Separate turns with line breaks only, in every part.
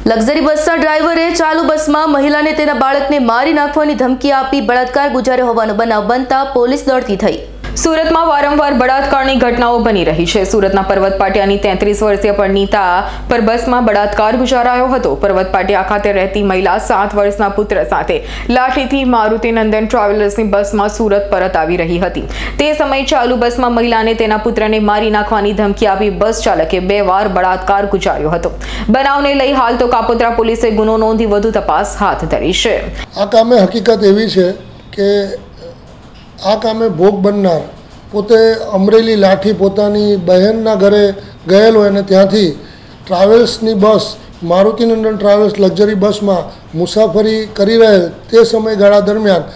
Luxury બસના ડ્રાઈવરે ચાલુ બસમાં મહિલાને તેના બાળકને મારી નાખવાની ધમકી આપી બળાત્કાર ગુજાર્યો હોવાનો બનાવ બનતા પોલીસ દોડતી થઈ। સુરતમાં વારંવાર બળાત્કારની ઘટનાઓ બની રહી છે। સુરતના પર્વત પાટિયાની 33 વર્ષીય પરિણીતા પર બસમાં બળાત્કાર ગુજારાયો હતો। પર્વત પાટિયા ખાતે રહેતી મહિલા 7 વર્ષના પુત્ર સાથે લાઠીથી મારુતિ નંદન ટ્રાવેલર્સની બસમાં સુરત પરત આવી રહી હતી। તે સમયે ચાલુ બસમાં મહિલાને તેના પુત્રને મારી નાખવાની ધમકી આપી બસ ચાલકે 2 વાર બળાત્કાર ગુજાર્યો હતો। બનાવને લઈ હાલ તો કાપોદ્રા પોલીસે ગુનો નોંધી વધુ તપાસ હાથ ધરી છે।
આ કામે હકીકત એવી છે કે આ કામે ભોગ બનનાર પોતે અમરેલી લાઠી પોતાની બહેનના ઘરે ગયેલો અને ત્યાંથી ટ્રાવેલ્સની bus Maruti Nandan travels luxury બસમાં મુસાફરી કરી રહેલ તે સમયગાળા દરમિયાન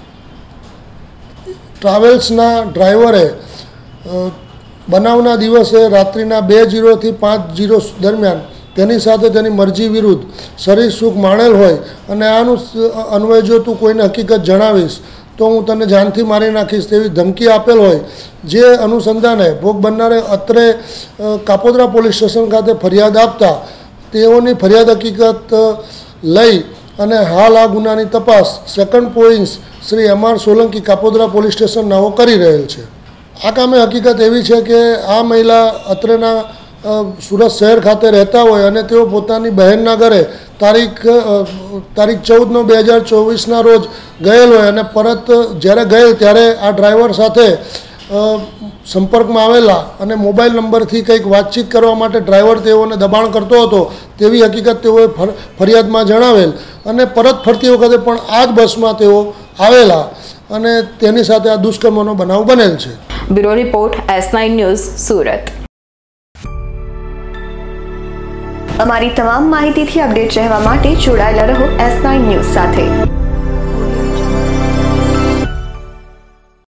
ટ્રાવેલ્સના ડ્રાઈવરે બનાવના દિવસે રાત્રિના 2:00 થી 5:00 દરમિયાન તેની સાથે તેની મરજી વિરુદ્ધ શરીર સુખ માણેલ હોય અને આનું અન્વયે જો તું કોઈને હકીકત જણાવીશ તો હું તને જાનથી મારી નાખીશ તેવી ધમકી આપેલ હોય, જે અનુસંધાને ભોગ બનનારે અત્રે કાપોદ્રા પોલીસ સ્ટેશન ખાતે ફરિયાદ આપતા તેઓની ફરિયાદ હકીકત લઈ અને હાલ આ ગુનાની તપાસ second point Shri M.R. Solanki Kapodra police station નાઓ કરી રહેલ છે। આ કામે હકીકત એવી છે કે આ મહિલા અત્રેના સુરત શહેર ખાતે રહેતા હોય અને તેઓ પોતાની બહેનના ઘરે તારીખ 14/9/2024ના રોજ ગયેલ હોય અને પરત જ્યારે ગયેલ ત્યારે આ ડ્રાઈવર સાથે સંપર્કમાં આવેલા અને મોબાઈલ નંબરથી કંઈક વાતચીત કરવા માટે ડ્રાઈવર તેઓને દબાણ કરતો હતો તેવી હકીકત તેઓએ ફરિયાદમાં જણાવેલ અને પરત ફરતી વખતે પણ આ જ બસમાં તેઓ આવેલા અને તેની સાથે આ દુષ્કર્મનો બનાવ બનેલ છે।
Bureau report S9 news Surat.
અમારી તમામ માહિતીથી અપડેટ રહેવા માટે જોડાયેલા રહો S9 ન્યૂઝ સાથે।